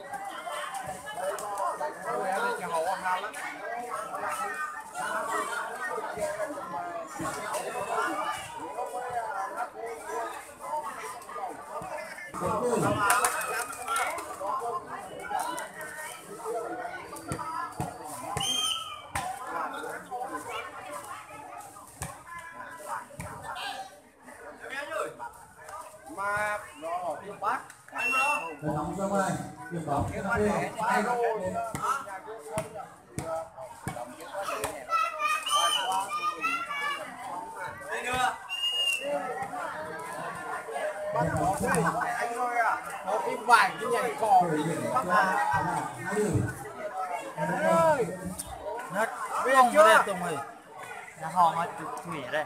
Nóng ra ngoài, điểm bóng cái này hai rồi. Bắt bỏ đây, anh ơi à, nó cái vải cái nhảy cỏ bắt anh ơi, biết chưa? Tùng ơi, nó hò mà thủy ở đây.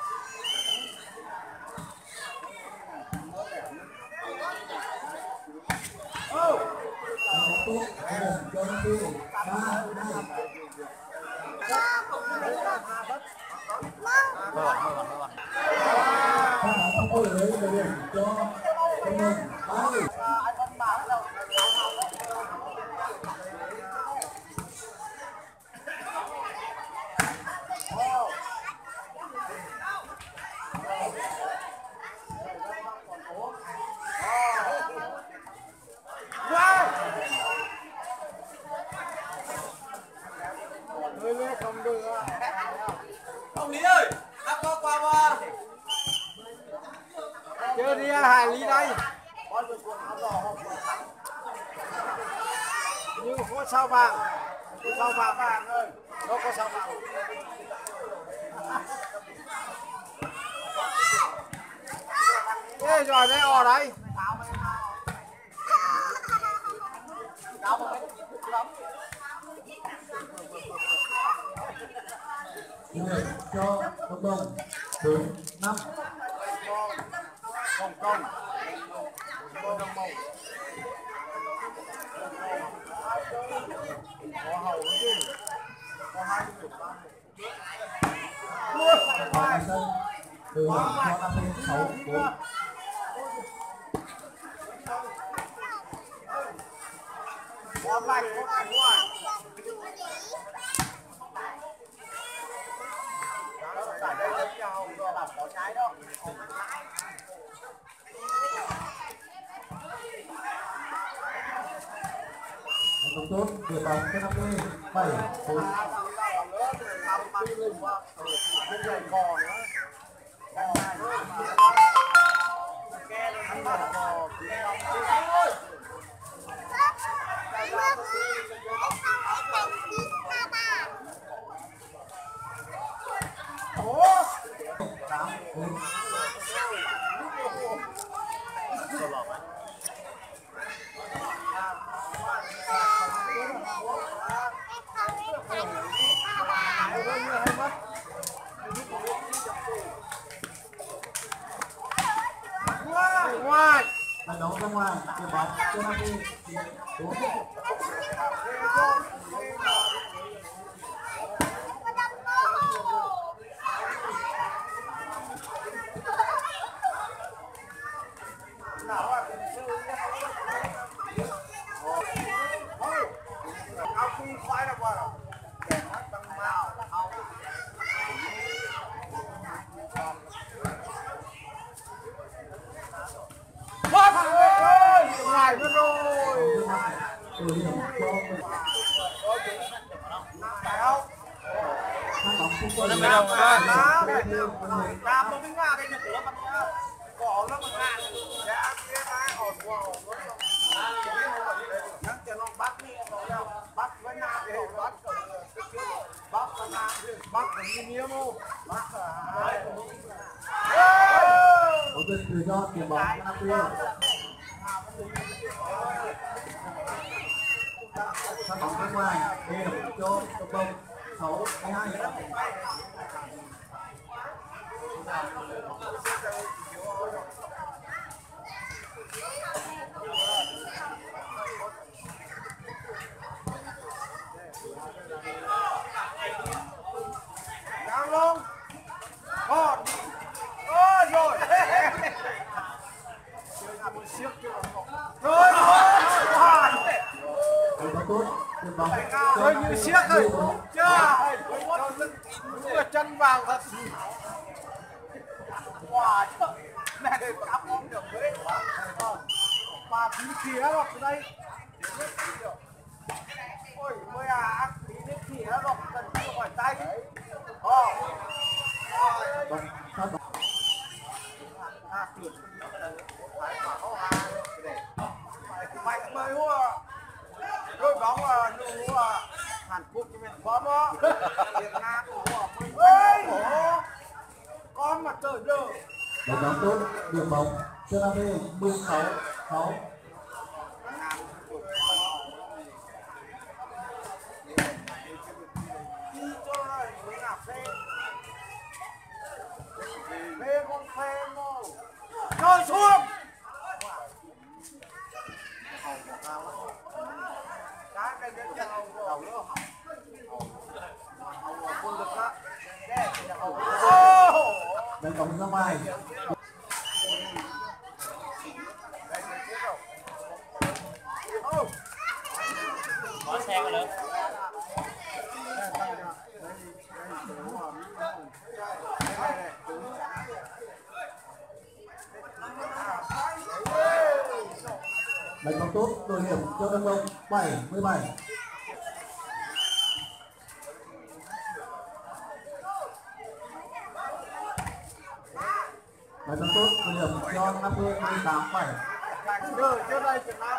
Ông Lý ơi, đã có qua mà. Chơi đi Hải Lý đây. Nhưng có sao vàng ơi, nó có sao vàng. Ê rồi đấy ở đấy. Cho cộng đồng thứ 5 Hồng Kông Đông Mông có hầu chứ có 20 và sân từ cho 56 4 có lạnh ngoài tại đây giống nhau rồi làm có trái đó. Không tốt, điểm bóng cho 57 4. Ngoài Đánh đấu ra ngoài, điểm bóng cho 54. ngoài nữa rồi. Từ do tiền bóng Sân bóng ra ngoài, điểm cho cộng đồng 6-2. Đang luôn. Rồi. Rồi. tốt được bóng Chơi như siếc rồi. Chưa. Đưa chân vào thật. Wow, mẹ đây cắm không được đấy. Mà tí khía vào đây. Ôi, mới à, tí nước khía vào cần chưa khỏi tay. Mạnh mới hoa. Đôi bóng nụ Hàn Quốc cho mình bóng đó. Việt Nam của con mà trời giờ. Đánh bóng tốt được bóng cho Nam Phi 16-6. Phê con phê ngô. Rồi xuống. Cái đến đầu nữa học. Học quân lực á. Đánh bóng ra ngoài. Có xe có lớn. Đánh bóng tốt đội điểm cho Đông Đông 7-17. Đánh bóng tốt đội điểm cho Nam Phi 18-7. Rồi trước đây Việt Nam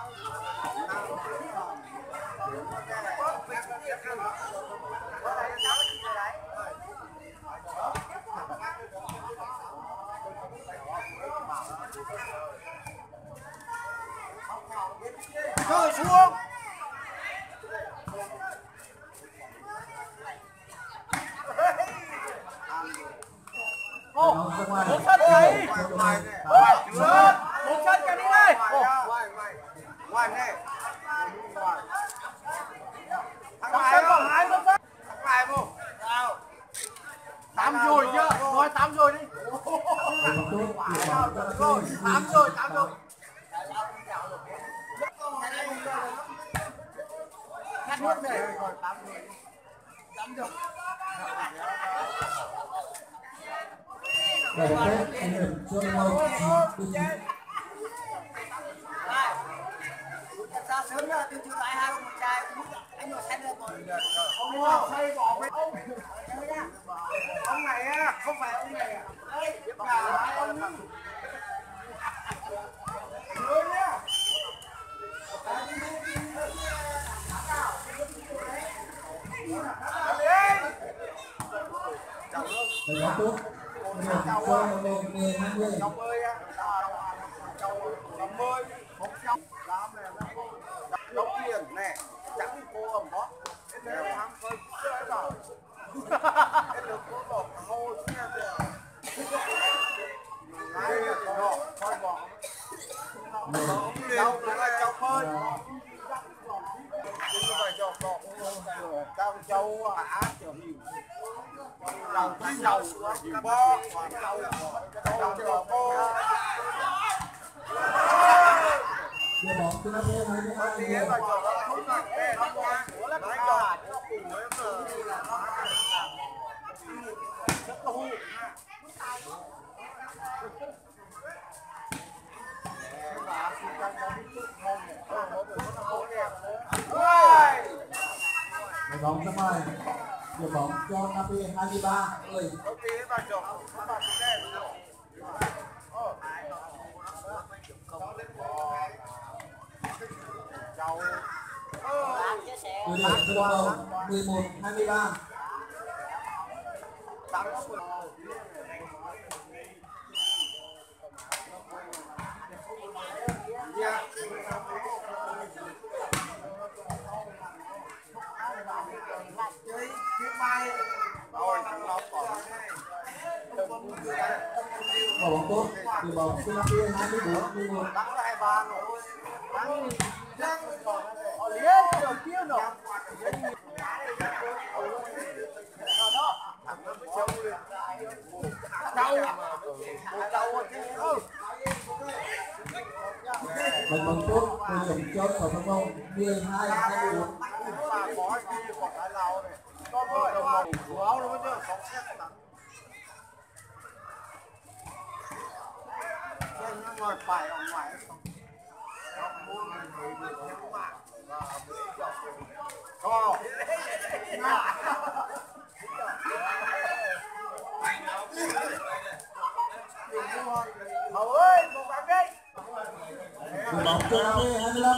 rơi xuống. Bóng ra ngoài. Một sân này. Một sân cái đi đây. Ngoài này. Thằng này còn 2 một sân. Thằng này một. Sao? 8 rồi chưa? Nói 8 rồi đi. Đánh bóng tốt được bóng cho Nam Rồi, Phi 8 rồi, 8 rồi. Ngắt nước này. 8 rồi. 8 rồi. Để bóng tốt đội điểm cho Đông Đông 9-9. Sao sớm nữa tôi chưa lại hai một chai anh ngồi xe được rồi. Ông Hoa xây bỏ với ông. Ông này á, không phải ông này à. Cả ông. Rồi nhá. Đánh bóng tốt đội điểm cho Đông Đông 10-20. Trong ơi á. Trong ơi. Không xong. Làm này nó đóng tiền nè. Chẳng cô ẩm đó. Nếu ham phơi chơi vào. Cái được cô bỏ hô chứ nghe kìa. Đây là nó coi bỏ. Đâu là châu phơi. Chứ không phải châu bỏ. Cao châu á trở hiểu. Đầu tí dầu thì bo. Đầu châu bo. Đưa bóng cho Nam Phi 22-10. Đánh bóng ra ngoài. Đưa bóng cho Nam Phi 23-10. Đội điểm cho Đông Đông 11-23. Bỏ bóng tốt, từ bóng cho Nam Phi 24-11. Bắn lại ba rồi. Bắn liên đầu tiên rồi. Đánh bóng tốt, đội điểm cho Sở Thông bóng 12-24. Mà có gì của Thái Lào này có mới đồng lòng của áo nó mới chưa có xét tặng trên những người phải ở ngoài ơi cố gắng đi Điểm bóng cho Nam Phi 25.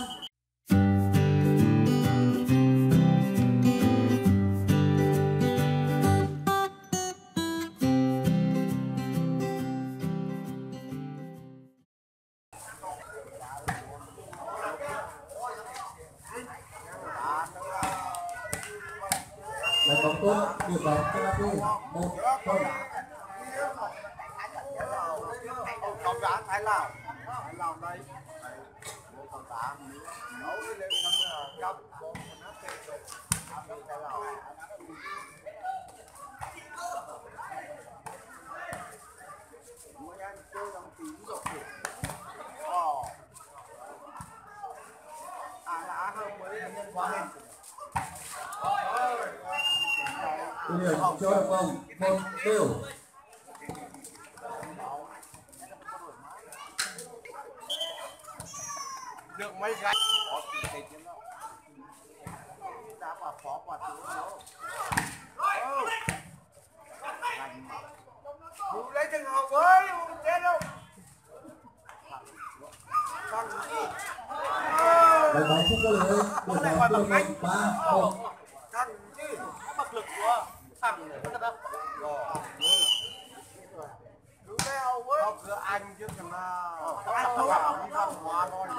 Lấy bóng tốt, điểm bóng cho Nam Phi 1-0. Không đá Thái Lào đây không đá đấu lên cấp nó Thái Lào mới ăn chơi đóng tín rồi lá hơn mới nhân qua Điểm cho đội bóng 1-0. được mấy gạch có chủ tịch chứ đâu đá vào phó quả tướng đâu không lấy trường học với không chết đâu thằng gì Lấy bóng không có lưới, điểm bóng cho đội bóng 3-1. thằng gì Bật lực của thằng này có đâu. cứ đeo với học giữa anh chứ thằng nào không bảo đi văn hóa thôi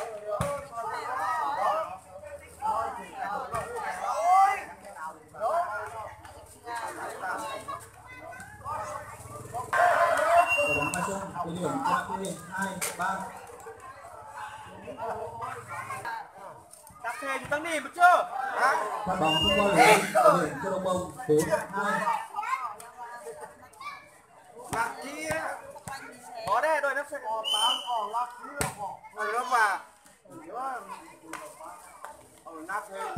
Đội bóng hai sân, cái điểm cho Nam Phi 2-3. Đạp xe chúng tăng đi được chưa? Phát bóng không có lưới, điểm cho đội bóng 4-2. lạc chi Có đây, đôi nó sẽ có tám có lạc chi có người đó mà ở nắp thêm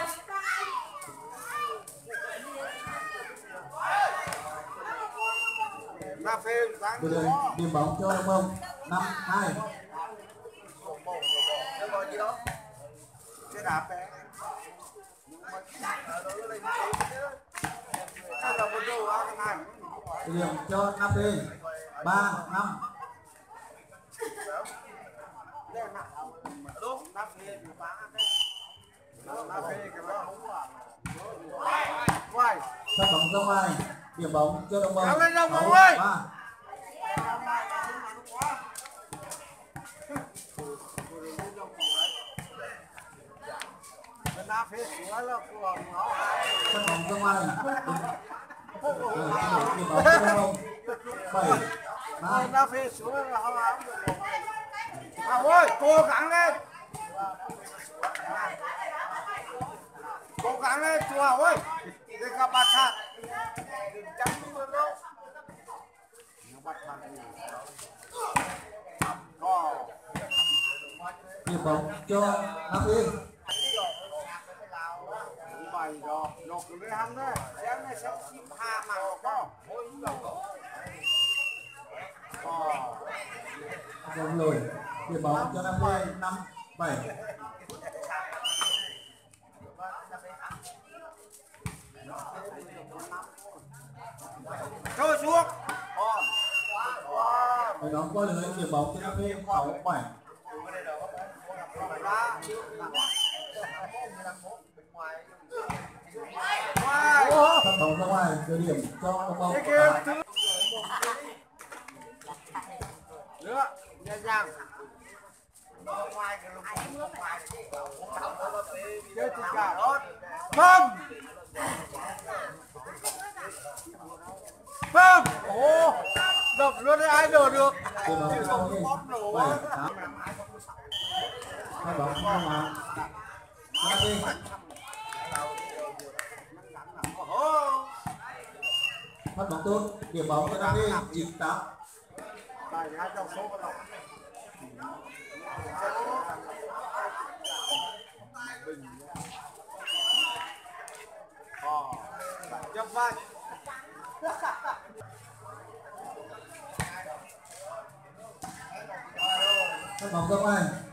nắp thêm sáng Bây giờ điểm bóng cho đội bóng 5-2. cái gọi gì đó cái đạp bé cái là một đồ ăn này Điểm cho Nam Phi 3-5. đúng nắp thêm thì phá nắp thêm cái đó không phải quay Phát bóng ra ngoài, điểm bóng cho đội bóng Kéo lên đồng bóng ơi. 6-3. nắp thêm sữa là của nó Phát bóng ra ngoài, điểm bóng cho đội bóng 7-3. nắp thêm sữa là không ám được ơi cố gắng lên cố gắng lên chú Hảo ơi để gặp bà sạt chẳng luôn đâu nó bắt thằng gì Điểm bóng cho Nam Phi. bài rồi nó cứ lấy hắn đấy em này sẽ chim hà mà có Không lùi, điểm bóng cho Nam Phi 5-7. cho xuống Đội bóng qua lưới, điểm bóng cho Nam Phi 6-7. Phát bóng ra ngoài, đưa điểm cho đội bóng cái kia nữa nhẹ nhàng ngoài cái lục ngoài chơi tất cả đó vâng vâng ồ đập luôn đấy ai đỡ được điểm bóng cho Nam Phi 7-8. Phát bóng ra ngoài, Nam Phi phát bóng tốt, điểm bóng cho Nam Phi 9-8. bài hai trong số con lộc chập vai Các bóng các anh